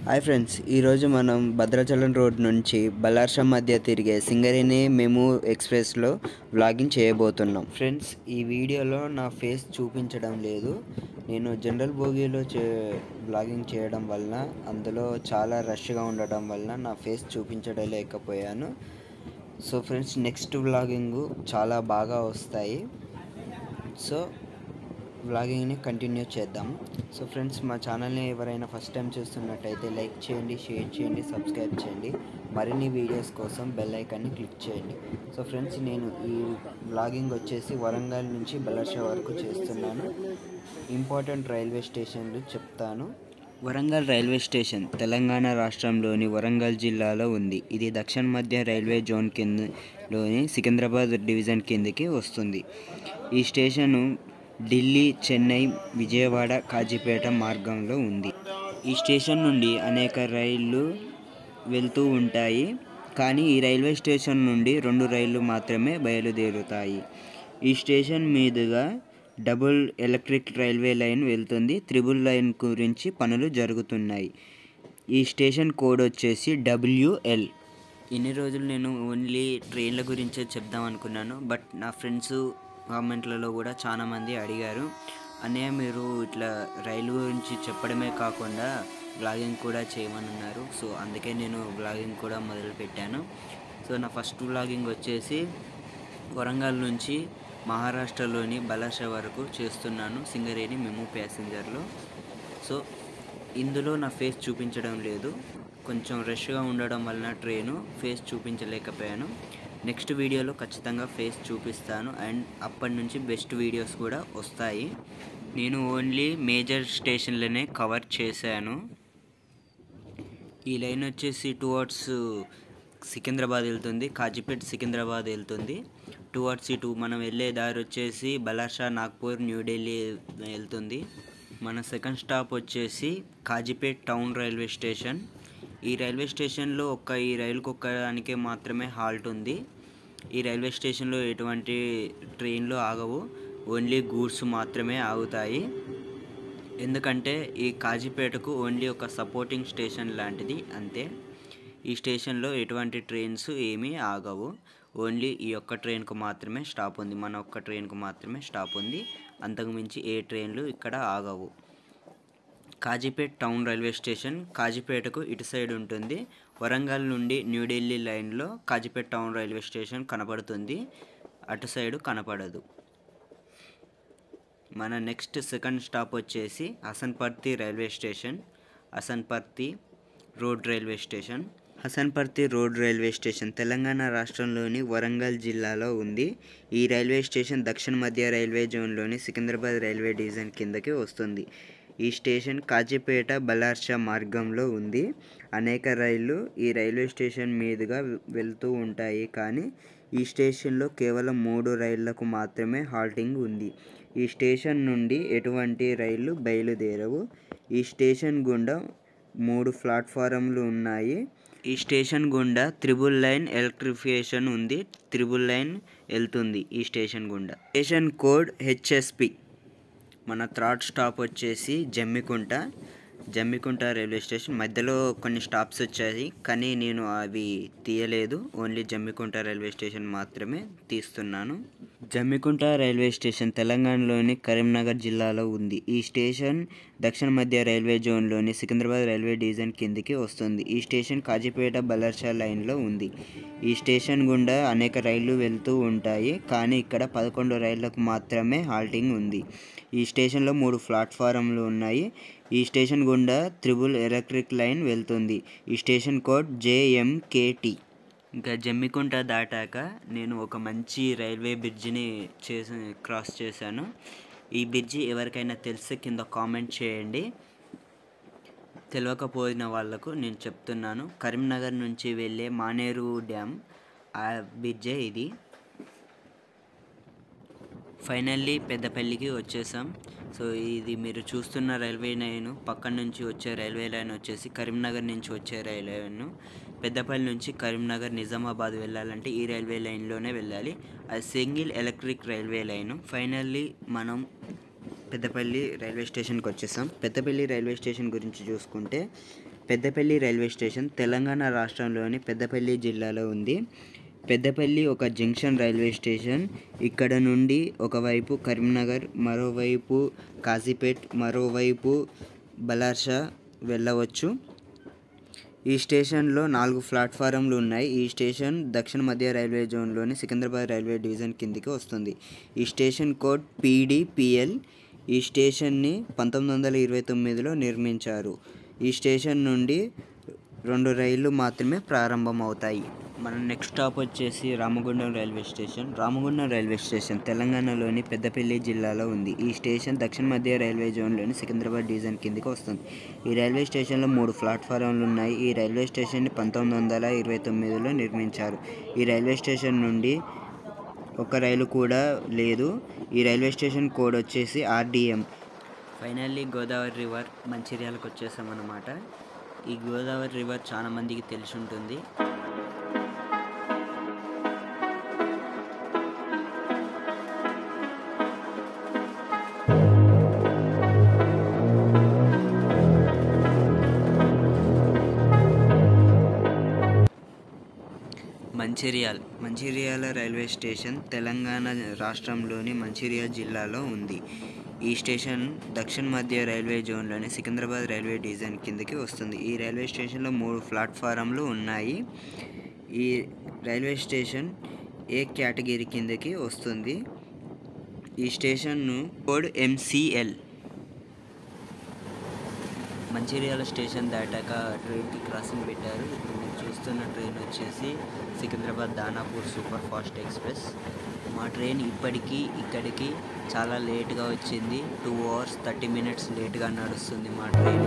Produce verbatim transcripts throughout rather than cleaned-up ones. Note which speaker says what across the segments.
Speaker 1: Hi friends, ఈరోజు మనం Bhadrachalam road నుంచి బల్లార్షా మధ్య తిరిగే సింగరేణి మెము ఎక్స్ప్రెస్లో వ్లాగింగ్ చేయబోతున్నాం. ఫ్రెండ్స్, ఈ వీడియోలో నా ఫేస్ చూపించడం లేదు. నేను జనరల్ బోగీలో చే వ్లాగింగ్ చేయడం వలన అందులో చాలా రష్గా ఉండడం వలన నా ఫేస్ చూపించడం లేకపోయాను. సో ఫ్రెండ్స్, నెక్స్ట్ వ్లాగింగ్ చాలా బాగా వస్తాయి. సో వ్లాగింగ్ని కంటిన్యూ చేద్దాం. సో ఫ్రెండ్స్, మా ఛానల్ని ఎవరైనా ఫస్ట్ టైం చూస్తున్నట్టయితే లైక్ చేయండి, షేర్ చేయండి, సబ్స్క్రైబ్ చేయండి. మరిన్ని వీడియోస్ కోసం బెల్ ఐకాన్ని క్లిక్ చేయండి. సో ఫ్రెండ్స్, నేను ఈ వ్లాగింగ్ వచ్చేసి వరంగల్ నుంచి బల్లార్షా వరకు చేస్తున్నాను. ఇంపార్టెంట్ రైల్వే స్టేషన్లు చెప్తాను. వరంగల్ రైల్వే స్టేషన్ తెలంగాణ రాష్ట్రంలోని వరంగల్ జిల్లాలో ఉంది. ఇది దక్షిణ మధ్య రైల్వే జోన్ కిందలోని సికింద్రాబాద్ డివిజన్ కిందకి వస్తుంది. ఈ స్టేషను ఢిల్లీ, చెన్నై, విజయవాడ, కాజీపేట మార్గంలో ఉంది. ఈ స్టేషన్ నుండి అనేక రైళ్లు వెళ్తూ ఉంటాయి, కానీ ఈ రైల్వే స్టేషన్ నుండి రెండు రైళ్లు మాత్రమే బయలుదేరుతాయి. ఈ స్టేషన్ మీదుగా డబుల్ ఎలక్ట్రిక్ రైల్వే లైన్ వెళ్తుంది. త్రిబుల్ లైన్ గురించి పనులు జరుగుతున్నాయి. ఈ స్టేషన్ కోడ్ వచ్చేసి డబ్ల్యూఎల్. ఇన్ని రోజులు నేను ఓన్లీ ట్రైన్ల గురించే చెప్దాం అనుకున్నాను, బట్ నా ఫ్రెండ్స్ కామెంట్లలో కూడా చాలామంది అడిగారు, అన్నయ్య మీరు ఇట్లా రైలు గురించి చెప్పడమే కాకుండా వ్లాగింగ్ కూడా చేయమని అన్నారు. సో అందుకే నేను వ్లాగింగ్ కూడా మొదలుపెట్టాను. సో నా ఫస్ట్ వ్లాగింగ్ వచ్చేసి వరంగల్ నుంచి మహారాష్ట్రలోని బల్లార్షా వరకు చేస్తున్నాను, సింగరేణి మెము ప్యాసింజర్లో. సో ఇందులో నా ఫేస్ చూపించడం లేదు, కొంచెం రష్గా ఉండడం వలన ట్రైను ఫేస్ చూపించలేకపోయాను. నెక్స్ట్ వీడియోలో ఖచ్చితంగా ఫేస్ చూపిస్తాను, అండ్ అప్పటి నుంచి బెస్ట్ వీడియోస్ కూడా వస్తాయి. నేను ఓన్లీ మేజర్ స్టేషన్లనే కవర్ చేశాను. ఈ లైన్ వచ్చేసి టువర్డ్స్ సికింద్రాబాద్ వెళ్తుంది, కాజీపేట్ సికింద్రాబాద్ వెళ్తుంది. టువర్డ్స్ ఇటు మనం వెళ్ళే దారి వచ్చేసి బల్లార్షా, నాగ్పూర్, న్యూఢిల్లీ వెళ్తుంది. మన సెకండ్ స్టాప్ వచ్చేసి కాజీపేట్ టౌన్ రైల్వే స్టేషన్. ఈ రైల్వే స్టేషన్లో ఒక్క ఈ రైలుకు ఒక్కదానికే మాత్రమే హాల్ట్ ఉంది. ఈ రైల్వే స్టేషన్లో ఎటువంటి ట్రైన్లు ఆగవు, ఓన్లీ గూడ్స్ మాత్రమే ఆగుతాయి. ఎందుకంటే ఈ కాజీపేటకు ఓన్లీ ఒక సపోర్టింగ్ స్టేషన్ లాంటిది, అంతే. ఈ స్టేషన్లో ఎటువంటి ట్రైన్స్ ఏమీ ఆగవు, ఓన్లీ ఈ ఒక్క ట్రైన్కు మాత్రమే స్టాప్ ఉంది. మన ఒక్క ట్రైన్కు మాత్రమే స్టాప్ ఉంది, అంతకుమించి ఏ ట్రైన్లు ఇక్కడ ఆగవు. కాజీపేట్ టౌన్ రైల్వే స్టేషన్ కాజీపేటకు ఇటు సైడ్ ఉంటుంది. వరంగల్ నుండి న్యూఢిల్లీ లైన్లో కాజీపేట్ టౌన్ రైల్వే స్టేషన్ కనపడుతుంది, అటు సైడు కనపడదు. మన నెక్స్ట్ సెకండ్ స్టాప్ వచ్చేసి Hasanparthi railway station. Hasanparthi road railway station. Hasanparthi road railway station Telangana రాష్ట్రంలోని వరంగల్ జిల్లాలో ఉంది. ఈ రైల్వే స్టేషన్ దక్షిణ మధ్య రైల్వే జోన్లోని సికింద్రాబాద్ రైల్వే డివిజన్ కిందకి వస్తుంది. ఈ స్టేషన్ కాజీపేట, బల్లార్షా మార్గంలో ఉంది. అనేక రైళ్లు ఈ రైల్వే స్టేషన్ మీదుగా వెళ్తూ ఉంటాయి, కానీ ఈ స్టేషన్లో కేవలం మూడు రైళ్లకు మాత్రమే హాల్టింగ్ ఉంది. ఈ స్టేషన్ నుండి ఎటువంటి రైళ్లు బయలుదేరవు. ఈ స్టేషన్ గుండా మూడు ప్లాట్ఫారంలు ఉన్నాయి. ఈ స్టేషన్ గుండా త్రిబుల్ లైన్ ఎలక్ట్రిఫికేషన్ ఉంది. త్రిబుల్ లైన్ వెళ్తుంది ఈ స్టేషన్ గుండా. Station code HSP. మన థర్డ్ స్టాప్ వచ్చేసి జమ్మికుంట. జమ్మికుంట రైల్వే స్టేషన్ మధ్యలో కొన్ని స్టాప్స్ వచ్చాయి, కానీ నేను అవి తీయలేదు, ఓన్లీ జమ్మికుంట రైల్వే స్టేషన్ మాత్రమే తీస్తున్నాను. జమ్మికుంట రైల్వే స్టేషన్ తెలంగాణలోని కరీంనగర్ జిల్లాలో ఉంది. ఈ స్టేషన్ దక్షిణ మధ్య రైల్వే జోన్లోని సికింద్రాబాద్ రైల్వే డివిజన్ కిందికి వస్తుంది. ఈ స్టేషన్ కాజీపేట, బల్లార్షా లైన్లో ఉంది. ఈ స్టేషన్ గుండా అనేక రైళ్లు వెళ్తూ ఉంటాయి, కానీ ఇక్కడ పదకొండు రైళ్లకు మాత్రమే హాల్టింగ్ ఉంది. ఈ స్టేషన్లో మూడు ప్లాట్ఫారంలు ఉన్నాయి. ఈ స్టేషన్ గుండా త్రిబుల్ ఎలక్ట్రిక్ లైన్ వెళ్తుంది. ఈ స్టేషన్ కోడ్ జేఎంకేటి. ఇంకా జమ్మికుంట దాటాక నేను ఒక మంచి రైల్వే బ్రిడ్జిని చేసి క్రాస్ చేశాను. ఈ బ్రిడ్జి ఎవరికైనా తెలిస్తే కింద కామెంట్ చేయండి, తెలియకపోయిన వాళ్లకు నేను చెప్తున్నాను. కరీంనగర్ నుంచి వెళ్ళే మానేరు డ్యామ్ ఆ బ్రిడ్జే ఇది. ఫైనల్లీ పెద్దపల్లికి వచ్చేసాం. సో ఇది మీరు చూస్తున్న రైల్వే లైన్ పక్కన నుంచి వచ్చే రైల్వే లైన్ వచ్చేసి కరీంనగర్ నుంచి వచ్చే రైల్వే లైన్. పెద్దపల్లి నుంచి కరీంనగర్, నిజామాబాద్ వెళ్ళాలంటే ఈ రైల్వే లైన్లోనే వెళ్ళాలి. అది single electric railway line. Finally మనం పెద్దపల్లి రైల్వే స్టేషన్కి వచ్చేసాం. పెద్దపల్లి రైల్వే స్టేషన్ గురించి చూసుకుంటే పెద్దపల్లి రైల్వే స్టేషన్ తెలంగాణ రాష్ట్రంలోని పెద్దపల్లి జిల్లాలో ఉంది. పెద్దపల్లి ఒక జంక్షన్ రైల్వే స్టేషన్. ఇక్కడ నుండి ఒకవైపు కరీంనగర్, మరోవైపు కాజీపేట్, మరోవైపు బలార్షా వెళ్ళవచ్చు. ఈ స్టేషన్లో నాలుగు ప్లాట్ఫారంలు ఉన్నాయి. ఈ స్టేషన్ దక్షిణ మధ్య రైల్వే జోన్లోని సికింద్రాబాద్ రైల్వే డివిజన్ కిందికి వస్తుంది. ఈ స్టేషన్ కోడ్ పీడీపీఎల్. ఈ స్టేషన్ని పంతొమ్మిది వందల ఇరవై తొమ్మిదిలో నిర్మించారు. ఈ స్టేషన్ నుండి రెండు రైళ్లు మాత్రమే ప్రారంభమవుతాయి. మన నెక్స్ట్ స్టాప్ వచ్చేసి Ramagundam railway station. Ramagundam railway station తెలంగాణలోని పెద్దపల్లి జిల్లాలో ఉంది. ఈ స్టేషన్ దక్షిణ మధ్య రైల్వే జోన్లోని సికింద్రాబాద్ డివిజన్ కిందికి వస్తుంది. ఈ రైల్వే స్టేషన్లో మూడు ప్లాట్ఫారంలు ఉన్నాయి. ఈ రైల్వే స్టేషన్ని పంతొమ్మిది వందల ఇరవై తొమ్మిదిలో నిర్మించారు. ఈ రైల్వే స్టేషన్ నుండి ఒక రైలు కూడా లేదు. ఈ రైల్వే స్టేషన్ కోడ్ వచ్చేసి ఆర్డిఎం. ఫైనల్లీ గోదావరి రివర్ మంచిర్యాలకు వచ్చేసామన్నమాట. ఈ గోదావరి రివర్ చాలా మందికి తెలిసి ఉంటుంది. మంచిర్యాల్ మంచిర్యాల రైల్వే స్టేషన్ తెలంగాణ రాష్ట్రంలోని మంచిర్యాల జిల్లాలో ఉంది. ఈ స్టేషన్ దక్షిణ మధ్య రైల్వే జోన్లోని సికింద్రాబాద్ రైల్వే డివిజన్ కిందకి వస్తుంది. ఈ రైల్వే స్టేషన్లో మూడు ప్లాట్ఫారంలు ఉన్నాయి. ఈ రైల్వే స్టేషన్ ఏ కేటగిరీ కిందకి వస్తుంది. ఈ స్టేషన్ను కోడ్ ఎంసీఎల్. మంచిర్యాల స్టేషన్ దాటాక ట్రైన్కి క్రాసింగ్ పెట్టారు. ఇప్పుడు మీరు చూస్తున్న ట్రైన్ వచ్చేసి Secunderabad Danapur super fast express. మా ట్రైన్ ఇప్పటికీ ఇక్కడికి చాలా లేట్గా వచ్చింది. టూ అవర్స్ థర్టీ మినిట్స్ లేట్గా నడుస్తుంది మా ట్రైన్.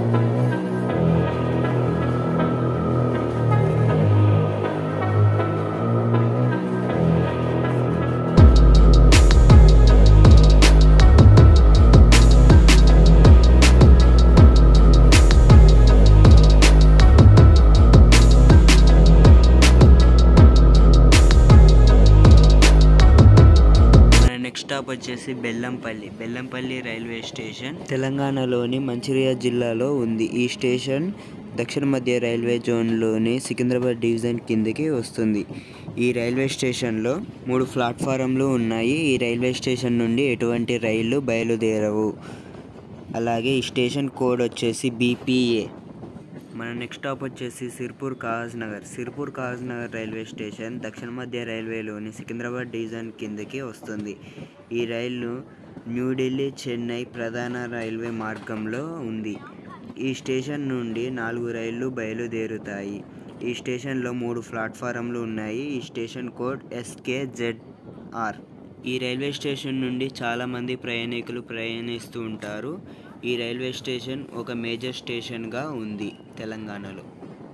Speaker 1: స్టాప్ వచ్చేసి బెల్లంపల్లి. బెల్లంపల్లి రైల్వే స్టేషన్ తెలంగాణలోని మంచిర్యాల జిల్లాలో ఉంది. ఈ స్టేషన్ దక్షిణ మధ్య రైల్వే జోన్లోని సికింద్రాబాద్ డివిజన్ కిందకి వస్తుంది. ఈ రైల్వే స్టేషన్లో మూడు ప్లాట్ఫారంలు ఉన్నాయి. ఈ రైల్వే స్టేషన్ నుండి ఎటువంటి రైళ్లు బయలుదేరవు. అలాగే ఈ స్టేషన్ కోడ్ వచ్చేసి బీపీఏ. మన నెక్స్ట్ స్టాప్ వచ్చేసి Sirpur Kagaznagar. Sirpur Kagaznagar railway station దక్షిణ మధ్య రైల్వేలోని సికింద్రాబాద్ డివిజన్ కిందకి వస్తుంది. ఈ రైలు న్యూఢిల్లీ, చెన్నై ప్రధాన రైల్వే మార్గంలో ఉంది. ఈ స్టేషన్ నుండి నాలుగు రైళ్లు బయలుదేరుతాయి. ఈ స్టేషన్లో మూడు ప్లాట్ఫారంలు ఉన్నాయి. ఈ స్టేషన్ కోడ్ ఎస్కేజెడ్ఆర్. ఈ రైల్వే స్టేషన్ నుండి చాలామంది ప్రయాణికులు ప్రయాణిస్తూ ఉంటారు. ఈ రైల్వే స్టేషన్ ఒక మేజర్ స్టేషన్గా ఉంది తెలంగాణలో.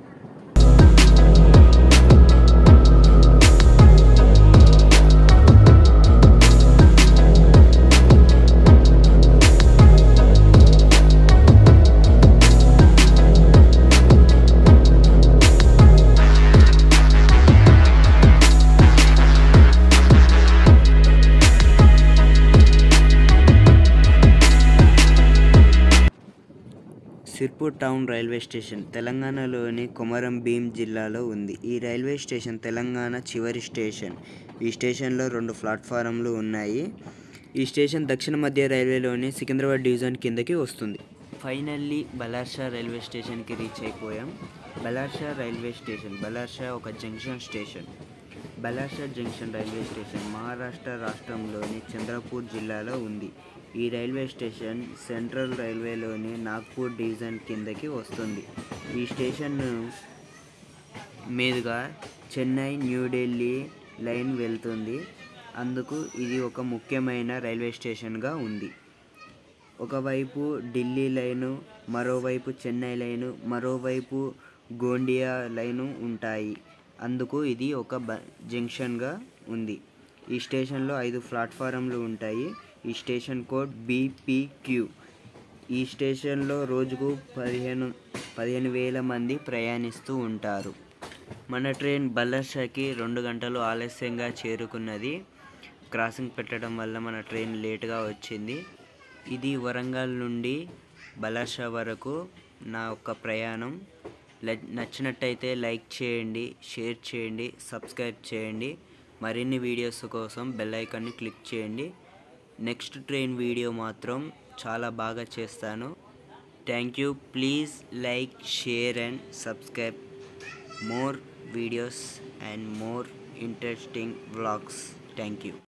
Speaker 1: సిర్పూర్ టౌన్ రైల్వే స్టేషన్ తెలంగాణలోని కొమరం భీం జిల్లాలో ఉంది. ఈ రైల్వే స్టేషన్ తెలంగాణ చివరి స్టేషన్. ఈ స్టేషన్లో రెండు ప్లాట్ఫారంలు ఉన్నాయి. ఈ స్టేషన్ దక్షిణ మధ్య రైల్వేలోని సికింద్రాబాద్ డివిజన్ కిందకి వస్తుంది. ఫైనల్లీ బలార్షా రైల్వే స్టేషన్కి రీచ్ అయిపోయాం. బలార్షా రైల్వే స్టేషన్ బలార్షా ఒక junction station. Balharshah junction railway station Maharashtra రాష్ట్రంలోని చంద్రపూర్ జిల్లాలో ఉంది. ఈ రైల్వే స్టేషన్ సెంట్రల్ రైల్వేలోని నాగ్పూర్ డివిజన్ కిందకి వస్తుంది. ఈ స్టేషన్ మీదుగా చెన్నై, న్యూఢిల్లీ లైన్ వెళ్తుంది. అందుకు ఇది ఒక ముఖ్యమైన రైల్వే స్టేషన్గా ఉంది. ఒకవైపు ఢిల్లీ లైను, మరోవైపు చెన్నై లైను, మరోవైపు గోండియా లైను ఉంటాయి. అందుకు ఇది ఒక బ జంక్షన్గా ఉంది. ఈ స్టేషన్లో ఐదు ప్లాట్ఫారంలు ఉంటాయి. ఈ స్టేషన్ కోడ్ బీపీక్యూ. ఈ స్టేషన్లో రోజుకు పదిహేను పదిహేను వేల మంది ప్రయాణిస్తూ ఉంటారు. మన ట్రైన్ బలార్షాకి రెండు గంటలు ఆలస్యంగా చేరుకున్నది. క్రాసింగ్ పెట్టడం వల్ల మన ట్రైన్ లేటుగా వచ్చింది. ఇది వరంగల్ నుండి బలార్షా వరకు నా యొక్క ప్రయాణం. నచ్చినట్టయితే లైక్ చేయండి, షేర్ చేయండి, సబ్స్క్రైబ్ చేయండి. మరిన్ని వీడియోస్ కోసం బెల్ ఐకాన్ని క్లిక్ చేయండి. నెక్స్ట్ ట్రైన్ వీడియో మాత్రం చాలా బాగా చేస్తాను. Thank you. Please like, share and subscribe more videos and more interesting vlogs. Thank you.